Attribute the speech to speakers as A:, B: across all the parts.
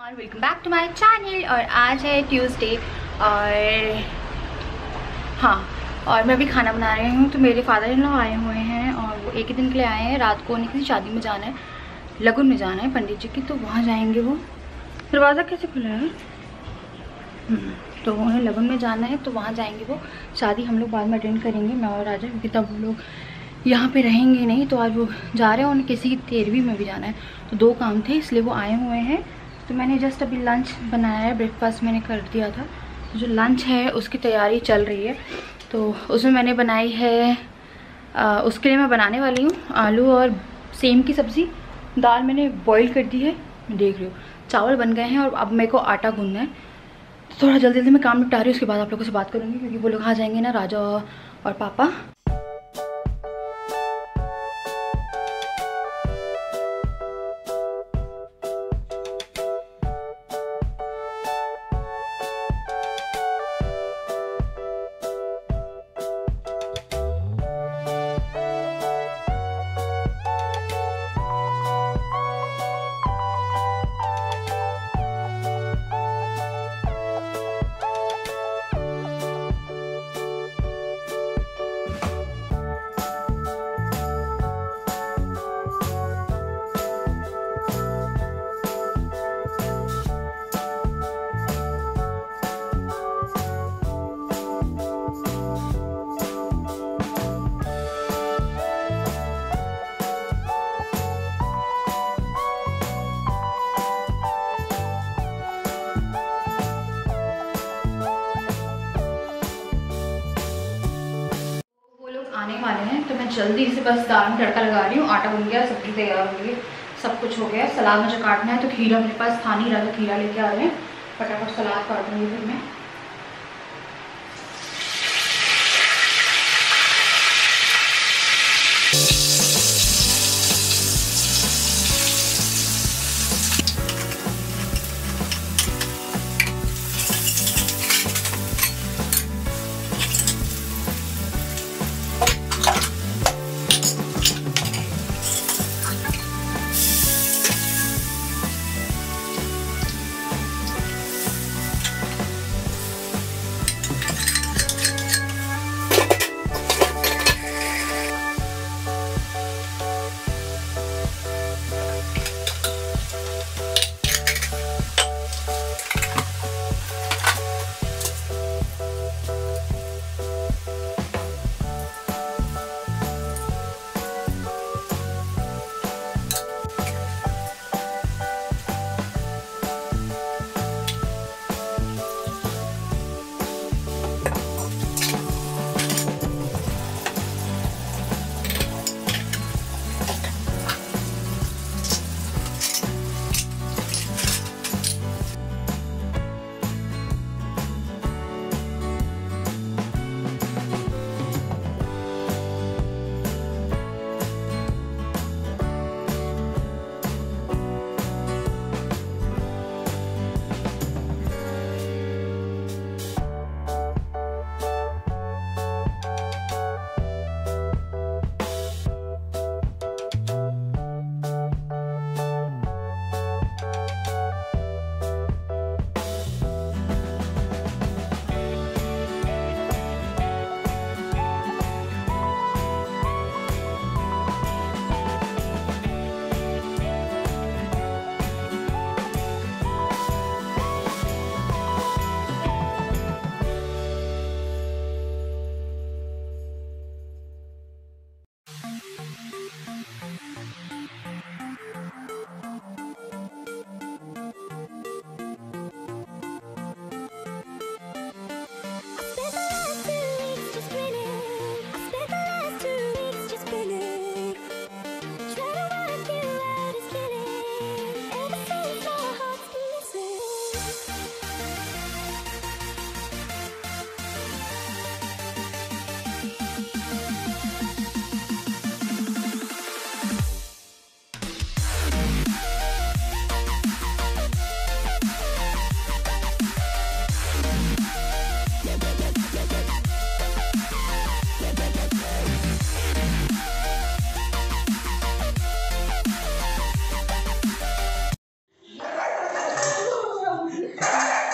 A: और welcome back to my channel. और आज है ट्यूसडे और और मैं अभी खाना बना रही हूँ। तो मेरे फादर इन लॉ आए हुए हैं और वो एक ही दिन के लिए आए हैं। रात को उन्हें किसी शादी में जाना है, लगन में जाना है पंडित जी की, तो वहाँ जाएंगे। वो दरवाज़ा कैसे खुला है? तो उन्हें लगन में जाना है तो वहाँ जाएंगे। वो शादी हम लोग बाद में अटेंड करेंगे, मैं और राजा, क्योंकि तब वो लोग यहाँ पे रहेंगे नहीं। तो आज वो जा रहे हैं, उन्हें किसी की 13वीं में भी जाना है। तो दो काम थे इसलिए वो आए हुए हैं। तो मैंने जस्ट अभी लंच बनाया है, ब्रेकफास्ट मैंने कर दिया था। जो लंच है उसकी तैयारी चल रही है। तो उसमें मैंने बनाई है उसके लिए मैं बनाने वाली हूँ आलू और सेम की सब्ज़ी। दाल मैंने बॉईल कर दी है, मैं देख रही हूँ। चावल बन गए हैं और अब मेरे को आटा गूंदना है। तो थोड़ा जल्दी जल्दी मैं काम निपटा रही हूँ, उसके बाद आप लोगों से बात करूँगी, क्योंकि वो लोग आ जाएंगे ना, राजा और पापा। आने वाले हैं तो मैं जल्दी से बस दाल में तड़का लगा रही हूँ। आटा बन गया, सब्जी तैयार हो गई, सब कुछ हो गया। सलाद मुझे काटना है, तो खीरा मेरे पास था नहीं रहा, तो खीरा लेके आ रहे हैं। फटाफट सलाद काट दूँगी फिर मैं।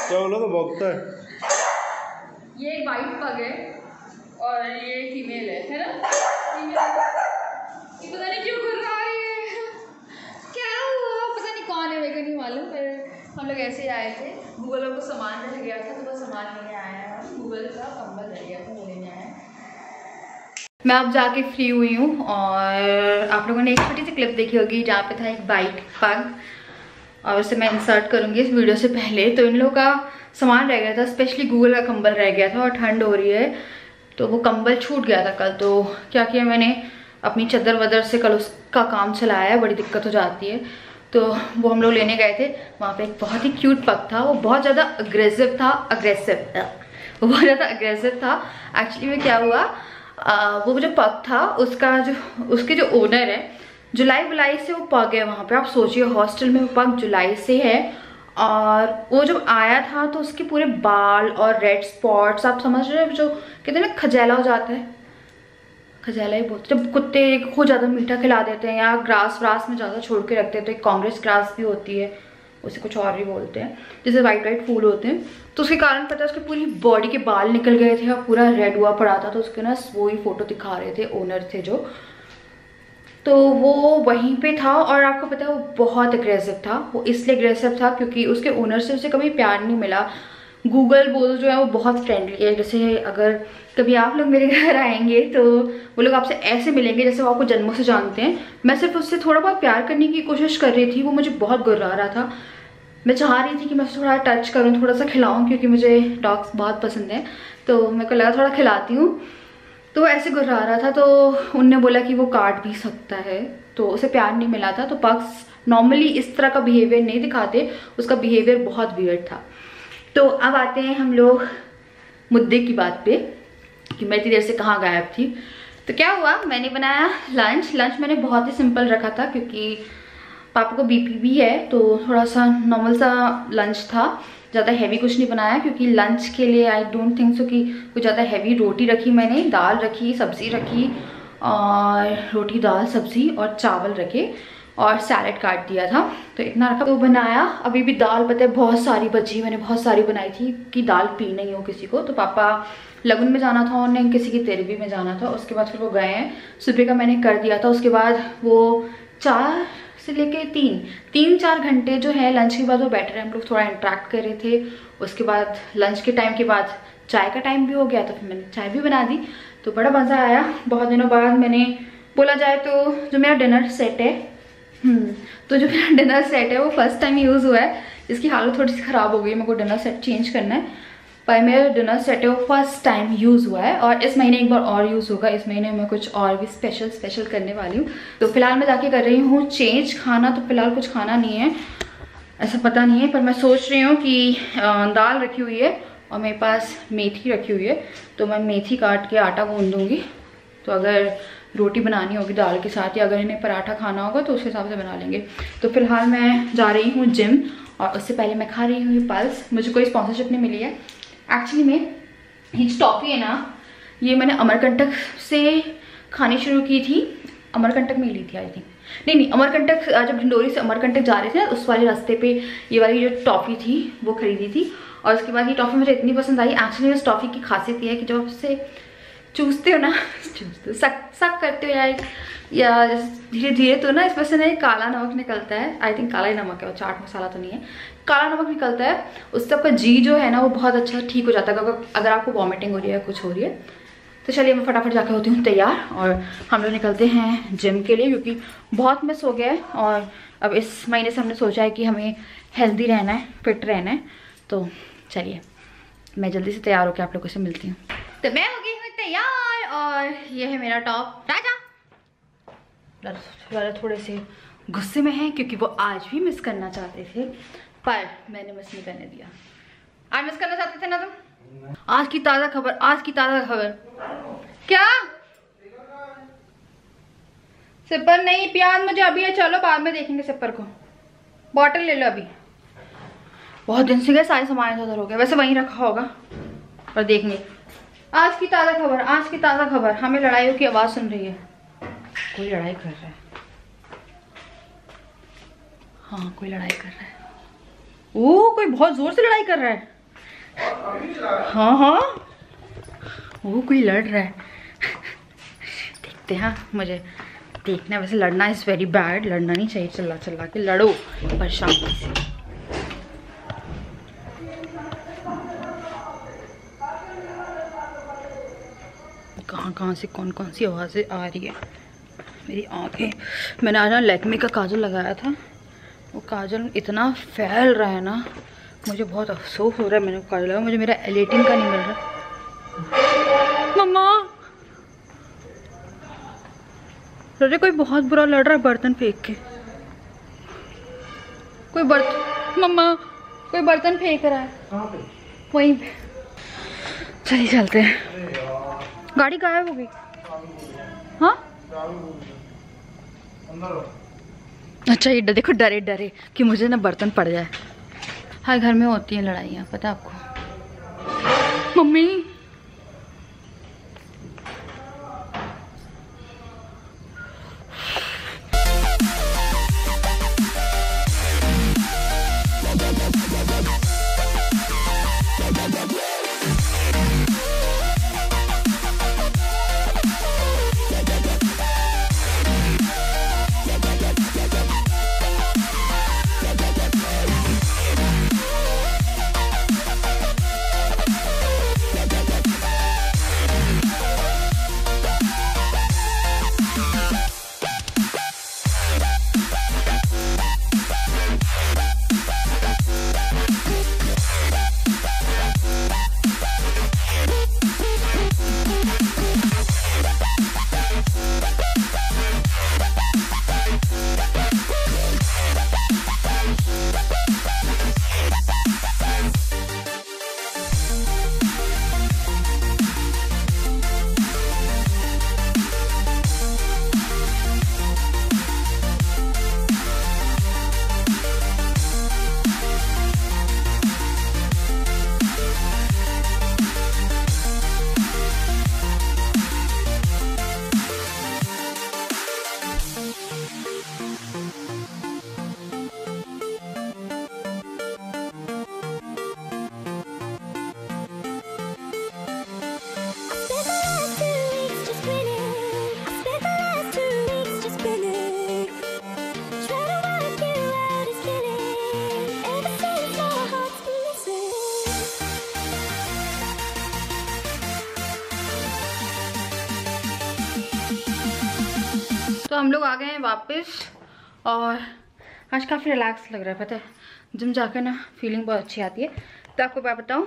B: क्या बोला तो भौंकता है।
A: ये एक वाइट पग है और ये फीमेल है ना? फीमेल ये पता नहीं क्यों कर रहा है, क्या हुआ पता नहीं, कौन है मेरे को नहीं मालूम। पर हम लोग ऐसे ही आए थे, गूगल को सामान रह गया था तो वो सामान लेने आया है। गूगल का कंबल रह गया था वो लेने आया है। मैं अब जाके फ्री हुई हूँ और आप लोगों ने एक छोटी सी क्लिप देखी होगी जहाँ पे था एक वाइट पग, और उसे मैं इंसर्ट करूँगी इस वीडियो से पहले। तो इन लोगों का सामान रह गया था, स्पेशली गूगल का कंबल रह गया था और ठंड हो रही है तो वो कंबल छूट गया था कल। तो क्या किया मैंने, अपनी चादर वदर से कल उसका काम चलाया है, बड़ी दिक्कत हो जाती है। तो वो हम लोग लेने गए थे, वहाँ पे एक बहुत ही क्यूट पग था, वो बहुत ज़्यादा अग्रेसिव था। वो बहुत ज़्यादा अग्रेसिव था। एक्चुअली में क्या हुआ, वो जो पग था उसके जो ओनर है, जुलाई से वो पग है वहाँ पे। आप सोचिए हॉस्टल में वो पग जुलाई से है, और वो जब आया था तो उसके पूरे बाल और रेड स्पॉट्स, आप समझ रहे हैं, जो कहते हैं ना खजैला हो जाता है, खजैला ही बोलते, जब कुत्ते को ज़्यादा मीठा खिला देते हैं या ग्रास व्रास में ज़्यादा छोड़ के रखते हैं, तो एक कांग्रेस ग्रास भी होती है, उसे कुछ और भी बोलते हैं, जैसे वाइट फूल होते हैं, तो उसके कारण पता है उसकी पूरी बॉडी के बाल निकल गए थे और पूरा रेड हुआ पड़ा था। तो उसके ना वो ही फोटो दिखा रहे थे ओनर थे जो, तो वो वहीं पे था। और आपको पता है वो बहुत अग्रेसिव था। वो इसलिए अग्रेसिव था क्योंकि उसके ओनर से उसे कभी प्यार नहीं मिला। गूगल बोल जो है वो बहुत फ्रेंडली है, जैसे अगर कभी आप लोग मेरे घर आएंगे तो वो लोग आपसे ऐसे मिलेंगे जैसे वो आपको जन्मों से जानते हैं। मैं सिर्फ उससे थोड़ा बहुत प्यार करने की कोशिश कर रही थी, वो मुझे बहुत गुर्रा रहा था। मैं चाह रही थी कि मैं उसे थोड़ा टच करूँ, थोड़ा सा खिलाऊँ, क्योंकि मुझे डॉग्स बहुत पसंद हैं, तो मेरे को लगा थोड़ा खिलाती हूँ। तो वो ऐसे गुर्रा रहा था, तो उनने बोला कि वो काट भी सकता है, तो उसे प्यार नहीं मिला था। तो पग्स नॉर्मली इस तरह का बिहेवियर नहीं दिखाते, उसका बिहेवियर बहुत वियर्ड था। तो अब आते हैं हम लोग मुद्दे की बात पे कि मैं इतनी देर से कहाँ गायब थी। तो क्या हुआ, मैंने बनाया लंच मैंने बहुत ही सिंपल रखा था क्योंकि पापा को बीपी भी है, तो थोड़ा सा नॉर्मल सा लंच था, ज़्यादा हैवी कुछ नहीं बनाया क्योंकि लंच के लिए आई डोंट थिंक सो कि कुछ ज़्यादा हैवी। रोटी रखी मैंने, दाल रखी, सब्ज़ी रखी, और रोटी दाल सब्ज़ी और चावल रखे, और सैलेड काट दिया था, तो इतना रखा। तो बनाया, अभी भी दाल पता है बहुत सारी बची, मैंने बहुत सारी बनाई थी कि दाल पी नहीं हो किसी को। तो पापा लगन में जाना था, उन्हें किसी की तेरहवीं में जाना था, उसके बाद फिर वो गए हैं। सुबह का मैंने कर दिया था, उसके बाद वो 4 से लेके 3-4 घंटे जो है लंच के बाद वो बैठ रहे, हम लोग थोड़ा इंटरेक्ट कर रहे थे। उसके बाद लंच के टाइम के बाद चाय का टाइम भी हो गया, तो फिर मैंने चाय भी बना दी, तो बड़ा मज़ा आया। बहुत दिनों बाद मैंने, बोला जाए तो जो मेरा डिनर सेट है, तो जो मेरा डिनर सेट है वो फर्स्ट टाइम यूज़ हुआ है। इसकी हालत थोड़ी सी ख़राब हो गई, मेरे को डिनर सेट चेंज करना है, पर मेरा डिनर सेट है वो फर्स्ट टाइम यूज़ हुआ है, और इस महीने एक बार और यूज़ होगा। इस महीने मैं कुछ और भी स्पेशल करने वाली हूँ। तो फिलहाल मैं जाके कर रही हूँ चेंज। खाना तो फिलहाल कुछ खाना नहीं है, ऐसा पता नहीं है, पर मैं सोच रही हूँ कि दाल रखी हुई है और मेरे पास मेथी रखी हुई है, तो मैं मेथी काट के आटा गूंद दूँगी। तो अगर रोटी बनानी होगी दाल के साथ, या अगर इन्हें पराठा खाना होगा तो उस हिसाब से बना लेंगे। तो फिलहाल मैं जा रही हूँ जिम, और उससे पहले मैं खा रही हूँ ये पल्स। मुझे कोई स्पॉन्सरशिप नहीं मिली है एक्चुअली में। ये जो टॉफ़ी है ना, ये मैंने अमरकंटक से खानी शुरू की थी, अमरकंटक में ली थी आई थिंक, नहीं अमरकंटक, जब ढिंडोरी से अमरकंटक जा रहे थे ना, उस वाले रास्ते पे ये वाली जो टॉफ़ी थी वो खरीदी थी। और उसके बाद ये टॉफ़ी मुझे इतनी पसंद आई। एक्चुअली इस टॉफ़ी की खासियत ये है कि जब उससे चूसते हो ना, चूसते हो, सक करते हो या धीरे धीरे, तो ना इसमें से ना काला नमक निकलता है। आई थिंक काला ही नमक है, वो चाट मसाला तो नहीं है, काला नमक निकलता है। उससे आपका जी जो है ना वो बहुत अच्छा ठीक हो जाता है अगर आपको वॉमिटिंग हो रही है, कुछ हो रही है। तो चलिए मैं फटाफट जाकर होती हूँ तैयार, और हम लोग निकलते हैं जिम के लिए, क्योंकि बहुत मिस हो गया है। और अब इस महीने से हमने सोचा है कि हमें हेल्दी रहना है, फिट रहना है। तो चलिए मैं जल्दी से तैयार होकर आप लोगों से मिलती हूँ। तो मैं हो गई हूँ तैयार, और ये है मेरा टॉप। राजा थोड़े से गुस्से में है क्योंकि वो आज भी मिस करना चाहते थे, पर मैंने मिस नहीं करने दिया। आज मिस करना चाहते थे ना तुम? आज की ताज़ा खबर क्या? सिपर नहीं, प्याज मुझे अभी है, चलो बाद में देखेंगे सिपर को। बॉटल ले लो अभी। बहुत दिन से गए, सारे सामान इधर हो गया, वैसे वहीं रखा होगा, और देखेंगे। आज की ताज़ा खबर, हमें लड़ाइयों की आवाज़ सुन रही है, कोई लड़ाई कर रहा है। हाँ कोई लड़ाई कर रहा है, ओ कोई बहुत जोर से लड़ाई कर रहा है। हाँ हाँ, वो कोई लड़ रहा है। देखते हैं। मुझे देखना है, वैसे लड़ना इज़ वेरी बैड, लड़ना नहीं चाहिए। चिल्ला चिल्ला के लड़ो पर शांति से। कहाँ से कौन कौन सी आवाज़ें आ रही है। मेरी आँखें, मैंने आज ना लैक्मे का काजल लगाया था, वो काजल इतना फैल रहा है ना, मुझे बहुत अफसोस हो रहा है। मैंने काजल लगाया, मुझे मेरा एलेटिन का नहीं मिल रहा। मम्मा अरे कोई बहुत बुरा लड़ रहा है बर्तन फेंक के। कोई मम्मा कोई बर्तन फेंक रहा है। कहाँ पे? वहीं पे। चलिए चलते हैं। गाड़ी गायब हो गई। हाँ अच्छा, ये देखो डरे डरे कि मुझे ना बर्तन पड़ जाए। हर घर में होती हैं लड़ाइयाँ, पता आपको। मम्मी तो हम लोग आ गए हैं वापस और आज काफ़ी रिलैक्स लग रहा है। पता है जिम जाकर ना फीलिंग बहुत अच्छी आती है। तो आपको क्या बताऊँ,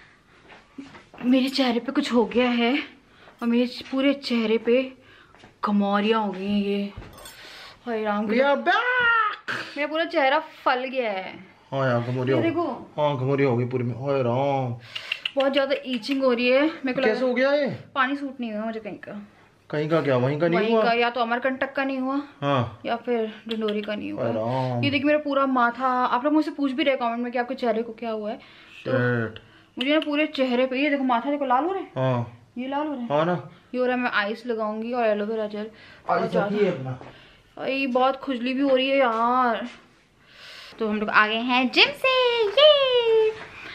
A: मेरे चेहरे पे कुछ हो गया है और मेरे पूरे चेहरे पे कमौरियाँ हो गई हैं। ये हाय राम, मेरा पूरा चेहरा फल गया है। हाँ यार कमौरियाँ देखो। हाँ कमौरियाँ हो गई पूरी में। हाय राम, बहुत ज़्यादा ईचिंग हो रही है मेरे को। कैसे हो गया ये? पानी सूट नहीं हुआ मुझे कहीं का। कहीं का क्या? वहीं का नहीं हुआ? या तो अमरकंटक का नहीं हुआ, हाँ, या फिर डिंडोरी का नहीं हुआ। ये देखिए मेरा पूरा माथा। आप लोग मुझसे पूछ भी रहे कमेंट में कि आपके चेहरे को क्या हुआ है। तो मुझे ना पूरे चेहरे पे, ये देखो माथा देखो लाल हो रहा है। हाँ ये लाल हो रहा है। हाँ ना, ये हो रहा है। मैं आइस लगाऊंगी और एलोवेरा जेल। ये बहुत खुजली भी हो रही है यार। तो हम लोग आ गए हैं जिम से, ये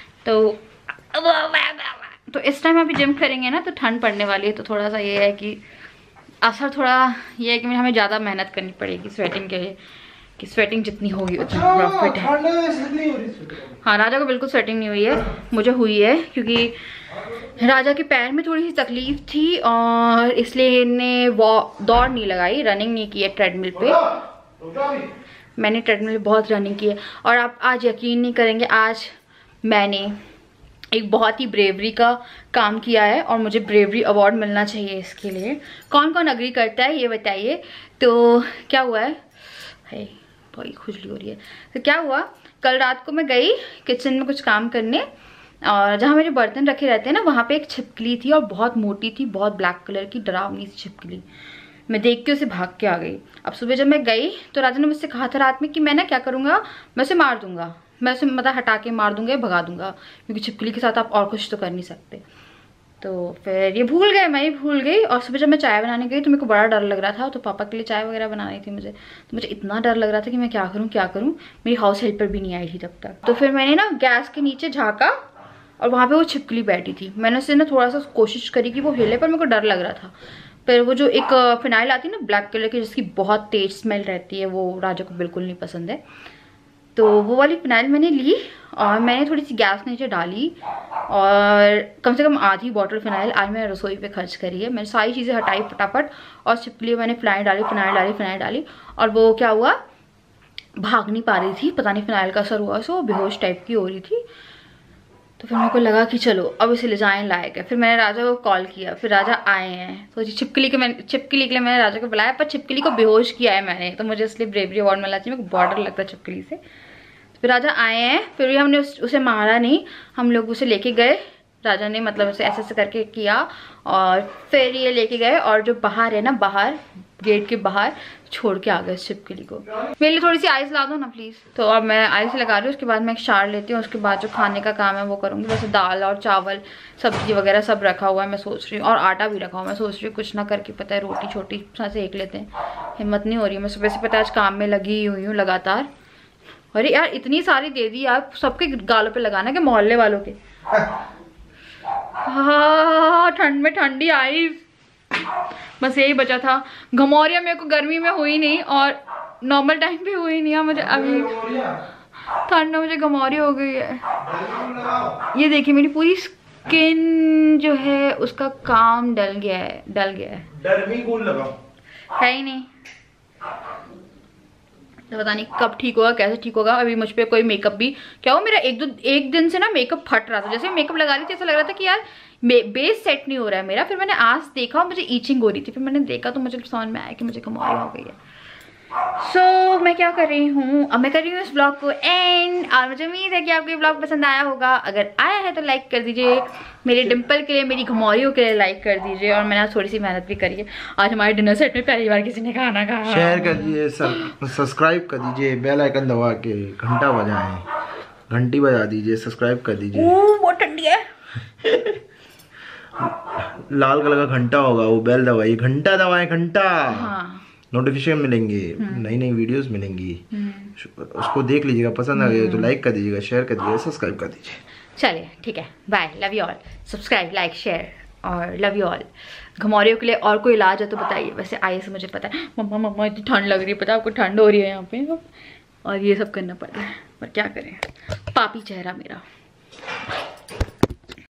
A: तो इस टाइम अभी जिम करेंगे ना तो ठंड पड़ने वाली है। तो थोड़ा सा ये है कि असर थोड़ा ये है कि हमें ज़्यादा मेहनत करनी पड़ेगी स्वेटिंग के लिए, कि स्वेटिंग जितनी होगी उतनी प्रॉफिट है। हाँ राजा को बिल्कुल स्वेटिंग नहीं हुई है, मुझे हुई है क्योंकि राजा के पैर में थोड़ी सी तकलीफ थी और इसलिए इन्हें दौड़ नहीं लगाई, रनिंग नहीं की है ट्रेडमिल पे। मैंने ट्रेडमिल बहुत रनिंग की है और आप आज यकीन नहीं करेंगे, आज मैंने एक बहुत ही ब्रेवरी का काम किया है और मुझे ब्रेवरी अवार्ड मिलना चाहिए इसके लिए। कौन कौन अग्री करता है ये बताइए। तो क्या हुआ है, बहुत खुजली हो रही है। तो क्या हुआ, कल रात को मैं गई किचन में कुछ काम करने और जहाँ मेरे बर्तन रखे रहते हैं ना वहाँ पे एक छिपकली थी और बहुत मोटी थी, बहुत ब्लैक कलर की डरावनी सी छिपकली। मैं देख के उसे भाग के आ गई। अब सुबह जब मैं गई तो राजा ने मुझसे कहा था रात में कि मैं ना क्या करूँगा, मैं उसे मार दूंगा, मैं उसे मतलब हटा के मार दूंगा, भगा दूंगा, क्योंकि छिपकली के साथ आप और कुछ तो कर नहीं सकते। तो फिर ये भूल गए, मैं ही भूल गई। और सुबह जब मैं चाय बनाने गई तो मेरे को बड़ा डर लग रहा था। तो पापा के लिए चाय वगैरह बनानी थी मुझे, तो मुझे इतना डर लग रहा था कि मैं क्या करूँ। मेरी हाउस हेल्पर भी नहीं आई थी तब तक। तो फिर मैंने ना गैस के नीचे झाँका और वहाँ पे वो छिपकली बैठी थी। मैंने उससे ना थोड़ा सा कोशिश करी कि वो हिले, पर मेरे को डर लग रहा था। पर वो जो एक फिनाइल आती है ना ब्लैक कलर की, जिसकी बहुत तेज स्मेल रहती है, वो राजा को बिल्कुल नहीं पसंद है। तो वो वाली फिनाइल मैंने ली और मैंने थोड़ी सी गैस नीचे डाली और कम से कम आधी बॉटल फिनाइल आज मैंने रसोई पे खर्च करी है। मैंने सारी चीज़ें हटाई फटाफट और छिपकली मैंने फिनाइल डाली और वो क्या हुआ, भाग नहीं पा रही थी, पता नहीं फिनाइल का असर हुआ, सो बेहोश टाइप की हो रही थी। तो फिर मेरे को लगा कि चलो अब इसे ले जाने लायक है। फिर मैंने राजा को कॉल किया, फिर राजा आए हैं। तो छिपकली के लिए मैंने राजा को बुलाया, पर छिपकली को बेहोश किया है मैंने, तो मुझे इसलिए ब्रेवरी अवार्ड मिलना चाहिए, मेरे को बहुत डर लगता है छिपकली से। तो फिर राजा आए हैं, फिर भी हमने उसे मारा नहीं, हम लोग उसे लेके गए। राजा ने मतलब उसे ऐसे ऐसे करके किया और फिर ये लेके गए और जो बाहर है ना, बाहर गेट के बाहर छोड़ के आ गए छिपकली को। मेरे लिए थोड़ी सी आइस ला दो ना प्लीज। तो अब मैं आइस लगा रही हूँ, उसके बाद मैं एक शार लेती हूँ, उसके बाद जो खाने का काम है वो करूँगी। वैसे दाल और चावल सब्जी वगैरह सब रखा हुआ है, मैं सोच रही हूँ, और आटा भी रखा हुआ है। मैं सोच रही हूँ कुछ ना करके, पता है रोटी छोटी सा सेक लेते हैं, हिम्मत नहीं हो रही है। मैं सुबह से पता है आज काम में लगी हुई हूँ लगातार। अरे यार इतनी सारी दे दी यार, सबके गालों पे लगाना के मोहल्ले वालों के। हाँ ठंड में ठंडी आइस, बस यही बचा था। घमौरिया मेरे को गर्मी में हुई नहीं और नॉर्मल टाइम पे हुई नहीं है, मुझे अभी ठंड में मुझे घमौरी हो गई है। ये देखिए मेरी पूरी स्किन जो है उसका काम डल गया है। है ही नहीं, तो पता नहीं कब ठीक होगा, कैसे ठीक होगा। अभी मुझ पे कोई मेकअप भी क्या हो, मेरा एक दिन से ना मेकअप फट रहा था। जैसे मेकअप लगा रही थी ऐसा लग रहा था कि यार बेस सेट नहीं हो रहा है मेरा। फिर मैंने आज देखा और मुझे ईचिंग हो रही थी, फिर मैंने देखा तो मुझे समझ में आया कि मुझे घमौरी हो गई है। सो मैं क्या कर रही हूँ, अब मैं कर रही हूँ इस ब्लॉग को एंड, और मुझे उम्मीद है कि आपको ये ब्लॉग पसंद आया होगा। अगर आया है तो लाइक कर दीजिए, मेरे डिम्पल के लिए, मेरी घमौरियों के लिए लाइक कर दीजिए। और मैंने आज थोड़ी सी मेहनत भी करी है। आज हमारे डिनर सेट में पहली बार किसी ने खाना खाया।
B: शेयर कर दीजिए, सब्सक्राइब कर दीजिए, बेल आइकन दबा के घंटा बजाएं, घंटी बजा दीजिए, सब्सक्राइब कर दीजिए।
A: बहुत ठंडी है।
B: लाल कलर का घंटा होगा, वो बेल दबाइए, घंटा दबाएं, घंटा।
A: हाँ।
B: नोटिफिकेशन मिलेंगे, नई नई वीडियोस मिलेंगी, उसको देख लीजिएगा। पसंद आ गया तो लाइक कर दीजिएगा, शेयर कर दीजिएगा, सब्सक्राइब कर दीजिए।
A: चलिए ठीक है, bye, love you all. Subscribe, like, share और लव यू ऑल। घमौरियों के लिए और कोई इलाज है तो बताइए। वैसे आइए से मुझे पता है, मम्मा इतनी ठंड लग रही है, पता है आपको, ठंड हो रही है यहाँ पे और ये सब करना पड़ रहा है, पर क्या करें, पापी चेहरा मेरा।